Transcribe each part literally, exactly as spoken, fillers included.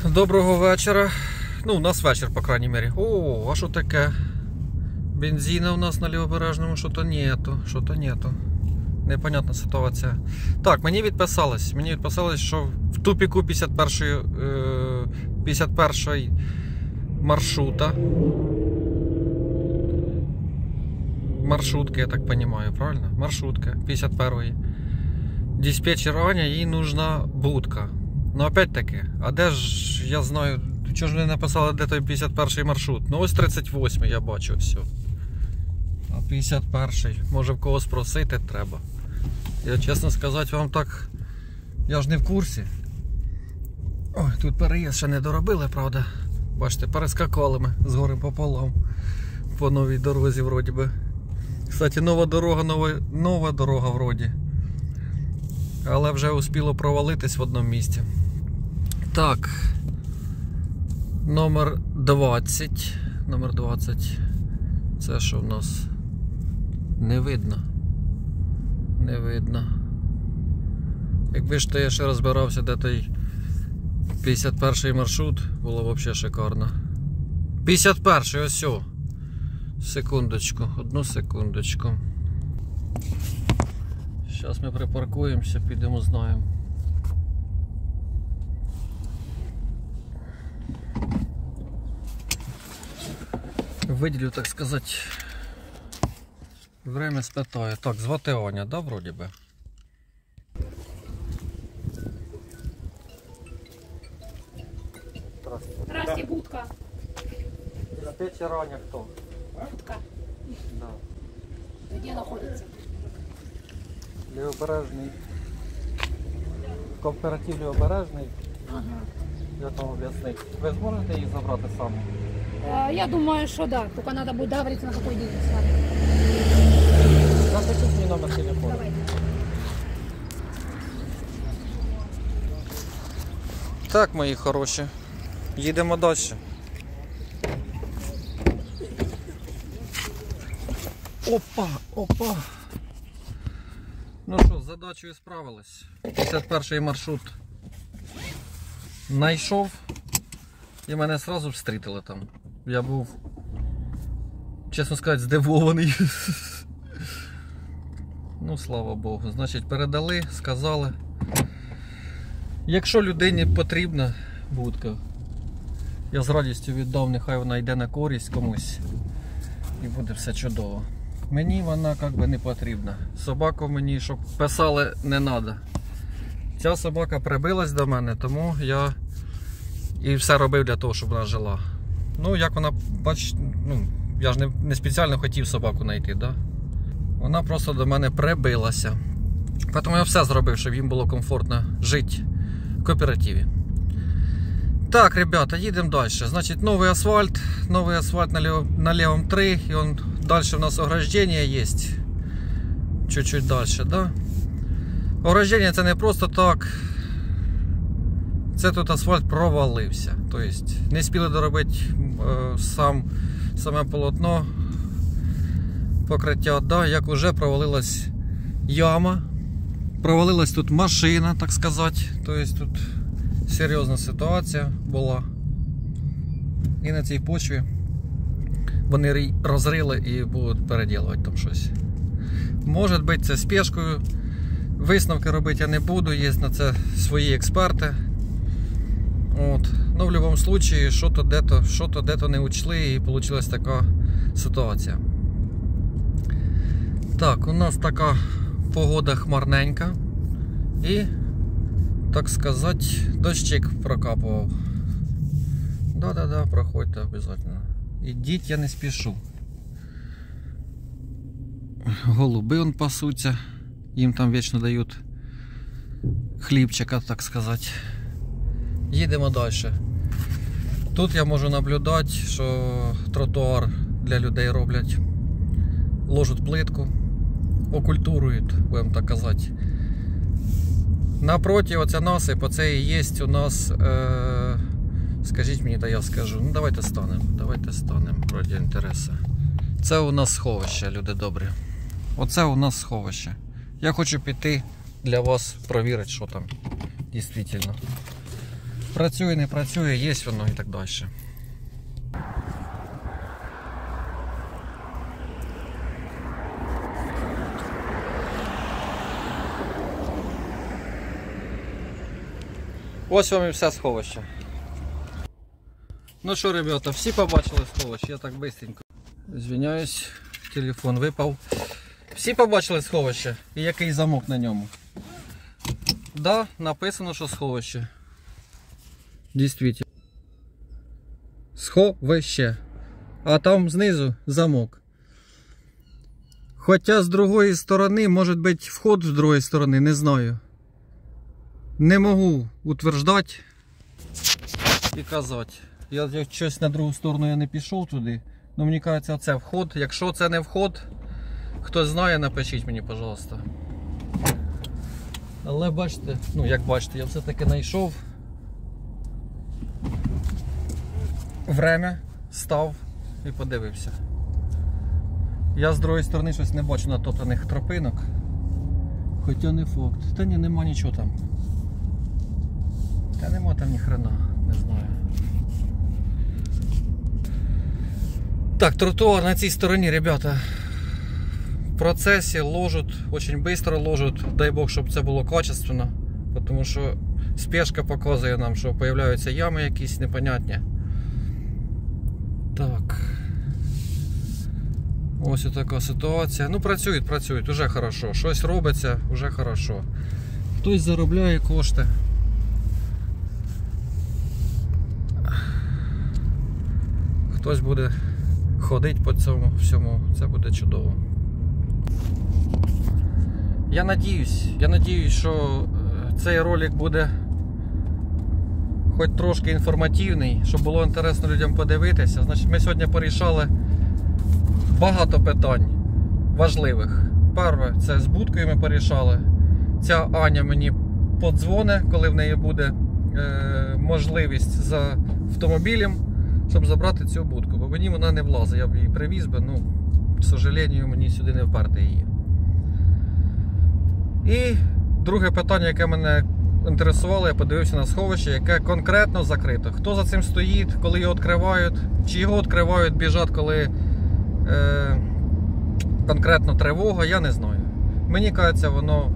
Доброго вечора. Ну, у нас вечір, по крайній мірі. О, а що таке? Бензина у нас на Лівобережному що-то нету, що-то нету. Непонятна ситуація. Так, мені відписалось. Мені відписалось, що в тупіку п'ятдесят першої, п'ятдесят першої маршрута. Маршрутки, я так розумію, правильно? Маршрутка п'ятдесят першої. Диспетчер Аня, їй нужна будка. Ну, опять-таки, а де ж, я знаю, чого ж вони написали, де той п'ятдесят перший маршрут? Ну, ось тридцять восьмий, я бачу, все. А п'ятдесят перший, може в когось просити треба. Я, чесно сказати, вам так, я ж не в курсі. Ой, тут переїзд ще не доробили, правда. Бачите, перескакали ми з гори пополам. По новій дорозі, вроді би. Кстати, нова дорога, нова, нова дорога вроді. Але вже успіло провалитись в одному місці. Так. Номер двадцять. Номер двадцять. Це що в нас? Не видно. Не видно. Якби ж то я ще розбирався, де той п'ятдесят перший маршрут, було б взагалі шикарно. п'ятдесят перший, ось о. Секундочку, одну секундочку. Зараз ми припаркуємося, підемо, знаємо. Виділю, так сказати, время спитаю. Так, звати Аня, да, вроді би? Здравствуйте. Здрасте, будка. Диспетчер Аня хто? Будка. Да. Где находится? Лівобережний. Кооператив Лівобережний. Ага. Я там об'яснив. Ви зможете їх забрати сам? Э, Я думаю, что да. Только надо будет договориться, на какой день с вами. Запишіть мій номер телефону. Давайте. Так, мої хороші. Їдемо далі. Опа, опа. Ну що, з задачею справились. п'ятдесят перший маршрут знайшов і мене одразу встрітили там. Я був, чесно сказати, здивований. Ну, слава Богу. Значить, передали, сказали. Якщо людині потрібна будка, я з радістю віддав, нехай вона йде на користь комусь і буде все чудово. Мені вона як би не потрібна. Собаку мені, щоб писали, не треба. Ця собака прибилась до мене, тому я і все робив для того, щоб вона жила. Ну, як вона, бач, ну, я ж не, не спеціально хотів собаку знайти, да? Вона просто до мене прибилася. Тому я все зробив, щоб їм було комфортно жити в кооперативі. Так, ребята, їдемо далі. Значить, новий асфальт, новий асфальт на, лев, на левом три, і он далі у нас ограждення є. Чуть-чуть далі, да? Ограждення це не просто так. Це тут асфальт провалився. Тобто не спіли доробити е, сам, саме полотно покриття, да? Як вже провалилась яма. Провалилась тут машина, так сказати. Тобто тут серйозна ситуація була. І на цій почві вони розрили і будуть переділувати там щось. Може бути, це спешкою. Висновки робити я не буду, є на це свої експерти. От. Ну, в будь-якому випадку, що-то де-то, що-то де-то не учли і вийшла така ситуація. Так, у нас така погода хмарненька. І, так сказати, дощик прокапував. Да-да-да, проходьте обов'язково. Ідіть, я не спішу. Голуби он пасуться. Їм там вічно дають хлібчика, так сказати. Їдемо далі. Тут я можу наблюдати, що тротуар для людей роблять. Ложуть плитку, окультурують, будемо так казати. Напроти оця насип, оце і є у нас, е, скажіть мені, та я скажу. Ну давайте станемо, давайте станемо, ради інтересу. Це у нас сховище, люди добрі. Оце у нас сховище. Я хочу піти для вас провірити, що там дійсно. Працює, не працює, є воно і так далі. Ось вам і все сховище. Ну що, ребята, всі побачили сховище, я так бистренько. Звиняюсь, телефон випав. Всі побачили сховище і який замок на ньому. Да, написано, що сховище. Дійсно. Сховище. А там знизу замок. Хоча з другої сторони, може бути вход з другої сторони, не знаю. Не можу утверждати і казати. Я щось на другу сторону я не пішов туди. Ну мені кажеться, це вход. Якщо це не вход, хто знає, напишіть мені, пожалуйста. Але бачите, ну як бачите, я все-таки знайшов. Время, став і подивився. Я з другої сторони щось не бачу натоптаних тропинок. Хоча не факт. Та ні, нема нічого там. Та нема там ні хрена, не знаю. Так, тротуар на цій стороні, ребята. В процесі ложать, дуже швидко ложать. Дай Бог, щоб це було качественно. Тому що спешка показує нам, що з'являються ями якісь непонятні. Так. Ось така ситуація. Ну, працюють, працюють, уже хорошо. Щось робиться, вже хорошо. Хтось заробляє кошти. Хтось буде ходити по цьому всьому. Це буде чудово. Я надіюсь, я надіюсь, що цей ролик буде хоч трошки інформативний, щоб було інтересно людям подивитися. Значить, ми сьогодні порішали багато питань важливих. Перше, це з будкою ми порішали. Ця Аня мені подзвоне, коли в неї буде е, можливість за автомобілем, щоб забрати цю будку. Бо мені вона не влазить, я б її привіз би, ну, к сожалению, мені сюди не вперти її. І друге питання, яке мене інтересувало, я подивився на сховище, яке конкретно закрито. Хто за цим стоїть, коли його відкривають, чи його відкривають, біжать, коли е, конкретно тривога, я не знаю. Мені кажеться, воно,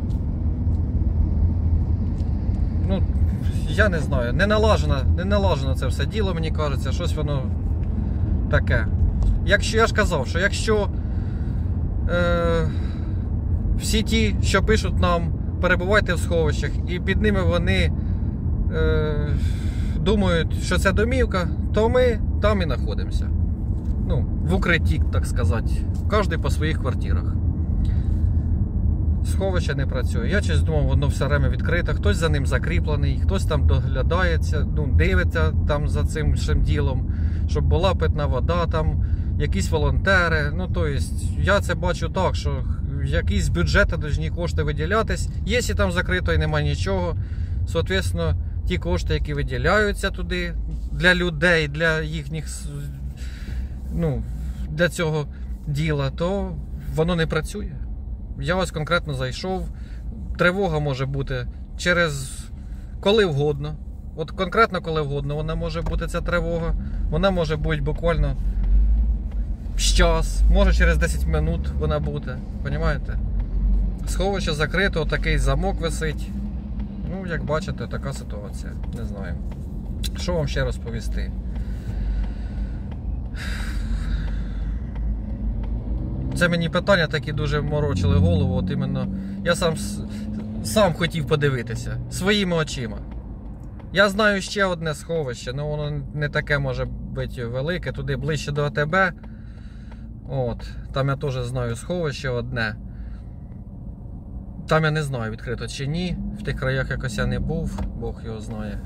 ну, я не знаю, не налажено, не налажено це все діло, мені кажеться, щось воно таке. Якщо, я ж казав, що якщо е, всі ті, що пишуть нам, перебувайте в сховищах, і під ними вони е, думають, що це домівка, то ми там і знаходимося. Ну, в укритті, так сказати. Кожен по своїх квартирах. Сховище не працює. Я щось думав, воно все время відкрите, хтось за ним закріплений, хтось там доглядається, ну, дивиться там за цим всім ділом, щоб була питна вода, там якісь волонтери. Ну, то есть, я це бачу так, що якісь з бюджету повинні кошти виділятись. Якщо там закрито і немає нічого, соответственно, ті кошти, які виділяються туди для людей, для їхніх, ну, для цього діла, то воно не працює. Я ось конкретно зайшов. Тривога може бути через коли вгодно. От конкретно коли вгодно вона може бути, ця тривога. Вона може бути буквально час, може через десять минут вона буде. Понімаєте? Сховище закрито, такий замок висить. Ну, як бачите, така ситуація. Не знаю. Що вам ще розповісти? Це мені питання такі дуже морочили голову. От іменно я сам, сам хотів подивитися своїми очима. Я знаю ще одне сховище, але воно не таке може бути велике, туди ближче до АТБ. От, там я теж знаю сховище одне. Там я не знаю, відкрито чи ні. В тих краях якось я не був, Бог його знає.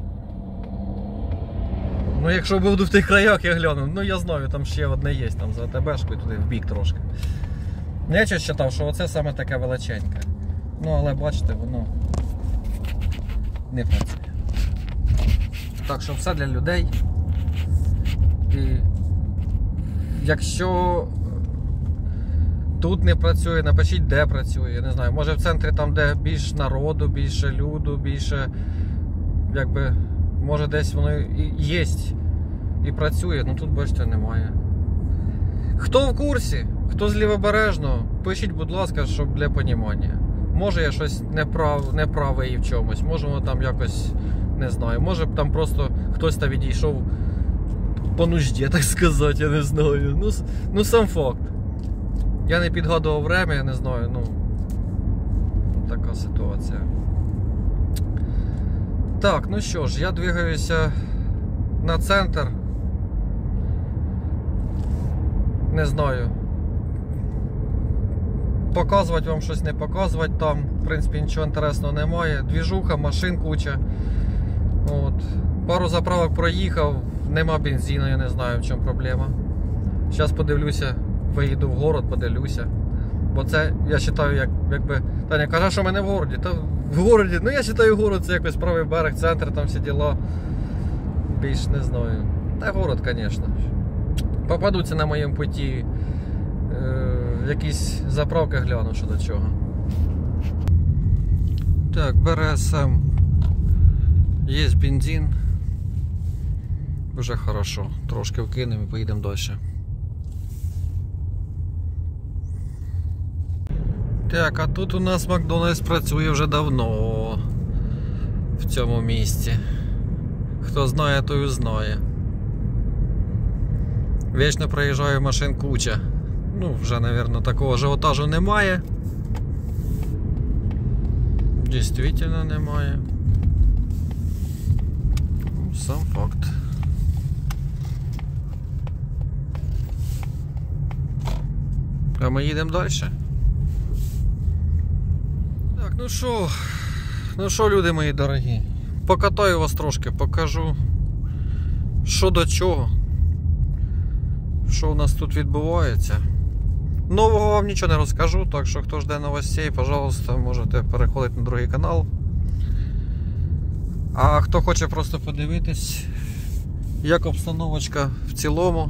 Ну, якщо буду в тих краях, я гляну. Ну, я знаю, там ще одне є, там за АТБшкою, туди в бік трошки. Я щось вважав, що оце саме таке величеньке. Ну, але бачите, воно не працює. Так що все для людей. І якщо тут не працює, напишіть, де працює. Я не знаю, може в центрі там, де більш народу, більше люду, більше, якби, Може десь воно і є, і працює, ну тут, бачите, немає. Хто в курсі, хто з Лівобережного, пишіть, будь ласка, щоб для понімання. Може я щось неправ, неправий в чомусь, може воно там якось, не знаю, може там просто хтось там відійшов по нужді, так сказати, я не знаю. Ну, ну сам факт. Я не підгадував время, я не знаю, ну, така ситуація. Так, ну що ж, я двигаюся на центр. Не знаю, показувати вам щось, не показувати там, в принципі, нічого інтересного немає. Двіжуха, машин куча. От. Пару заправок проїхав, нема бензину, я не знаю, в чому проблема. Зараз подивлюся, виїду в город, подивлюся. Бо це, я вважаю, як, якби... Таня каже, що в мене в городі. Та в городі, ну я вважаю, город це якось правий берег, центр, там всі діла. Більш не знаю. Та город, звісно. Попадуться на моєму путі е, якісь заправки, гляну, що до чого. Так, бере сам. Є бензин. Вже хорошо. Трошки вкинемо і поїдемо далі. Так, а тут у нас Макдональдс працює вже давно в цьому місці. Хто знає, той знає. Вічно проїжджаю машин куча. Ну, вже, мабуть, такого ажіотажу немає. Дійсно немає. Сам факт. А ми їдемо далі. Так, ну що, ну що, люди мої дорогі, покатаю вас трошки, покажу, що до чого, що у нас тут відбувається. Нового вам нічого не розкажу, так що хто жде новостей, пожалуйста, можете переходити на другий канал. А хто хоче просто подивитись, як обстановочка в цілому,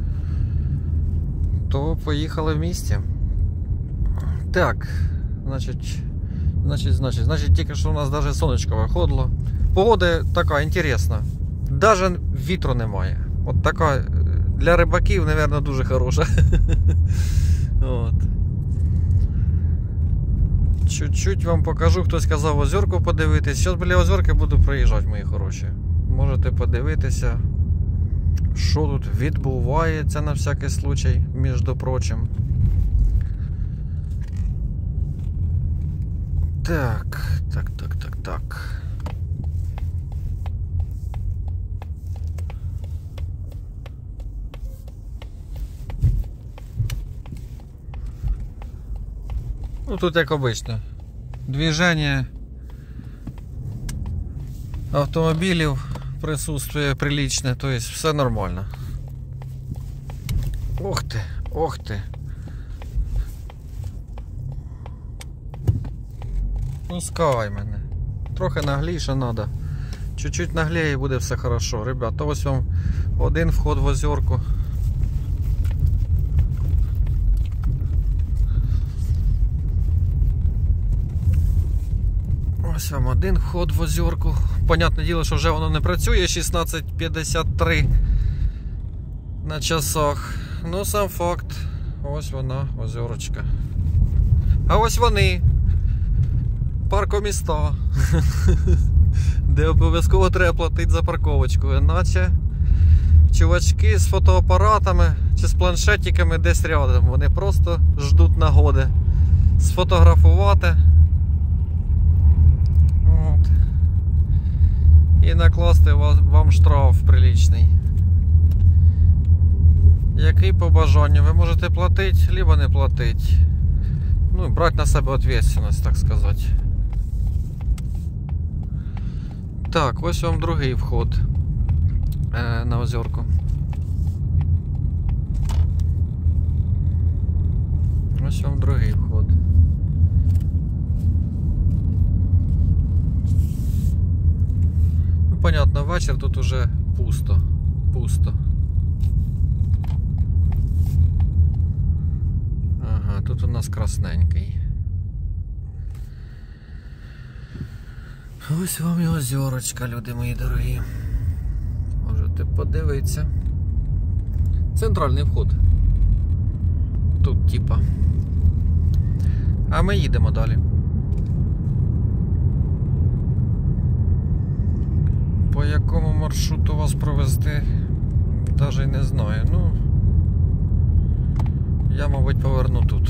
то поїхали в місті. Так, значить, значить, значить, значить, тільки що у нас навіть сонечко виходило. Погода така інтересна. Навіть вітру немає. От така для рибаків, мабуть, дуже хороша. От. Чуть-чуть вам покажу, хтось казав озерку подивитись. Зараз біля озерки буду проїжджати, мої хороші. Можете подивитися, що тут відбувається на всякий случай, між прочим. Так, так, так, так, так. Ну тут як обично. Движення автомобілів присутствує приличне, то есть все нормально. Ох ти, ох ти. Пускай мене. Трохи нагліше треба. Чуть-чуть нагліє і буде все хорошо. Ребята, ось вам один вход в озерку. Ось вам один вход в озерку. Понятне діло, що вже воно не працює. шістнадцять п'ятдесят три на часах. Ну, сам факт. Ось вона, озерочка. А ось вони. Паркоміста. Де обов'язково треба платити за парковочку. Іначе чувачки з фотоапаратами чи з планшетиками десь рядом. Вони просто ждуть нагоди сфотографувати. От. І накласти вам штраф приличний. Який по бажанню. Ви можете платити, либо не платити. Ну, брати на себе відповідальність, так сказати. Так, ось вам другий вход е, на озерку. Ось вам другий вход. Ну, понятно, вечір тут уже пусто. Пусто. Ага, тут у нас красненький. Ось вам і озерочка, люди мої дорогі. Можете подивитися. Центральний вход. Тут типа. А ми їдемо далі. По якому маршруту вас провести, навіть не знаю. Ну, я, мабуть, поверну тут.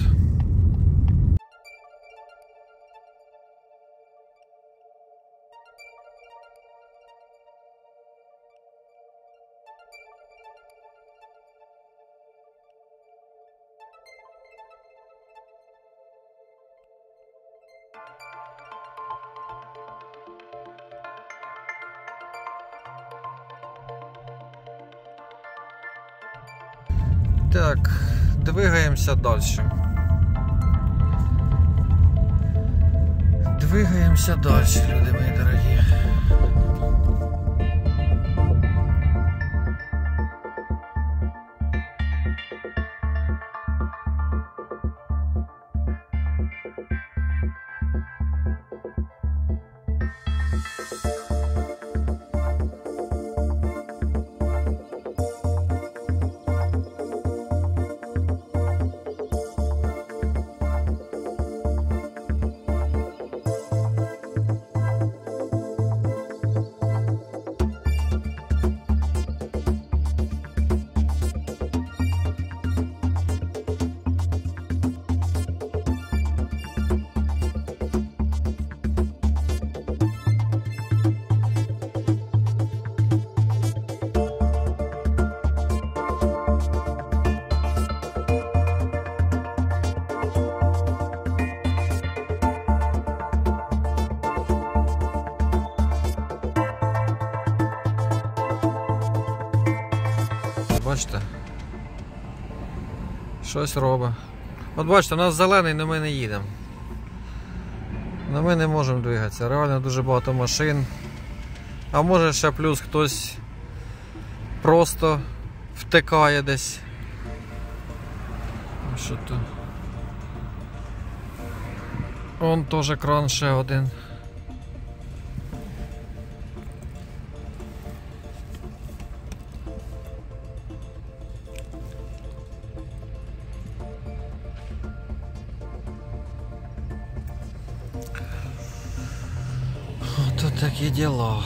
Так, двигаемся дальше. Двигаемся дальше, люди мои дорогие. Бачите? Щось робить. От бачите, у нас зелений, але ми не їдемо. Але ми не можемо двигатися. Реально дуже багато машин. А може ще плюс хтось просто втикає десь. Що тут? Вон теж кран ще один. Тут такі діла.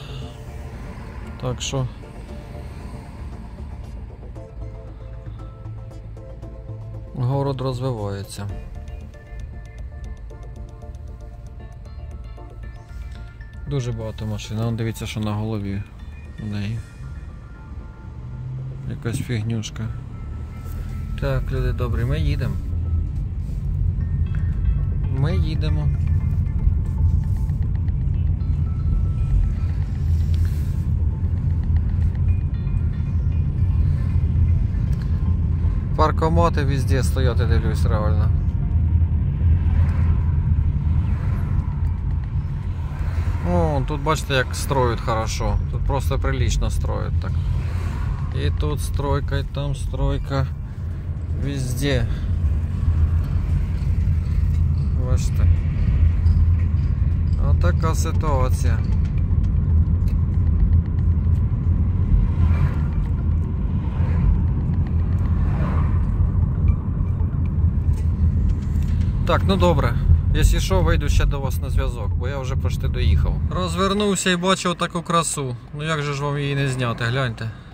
Так що город розвивається. Дуже багато машин. Вон дивіться, що на голові у неї. Якась фігнюшка. Так, люди добрі, ми їдемо. Ми їдемо. Паркомати везде стоять, я дивлюсь, реально. О, тут бачите, як строят хорошо. Тут просто прилично строят так. И тут стройка, и там стройка. Везде. Бачите. Вот така ситуація. Так, ну добре. Якщо що, вийду ще до вас на зв'язок, бо я вже почти доїхав. Розвернувся і бачив таку красу. Ну як же ж вам її не зняти, гляньте.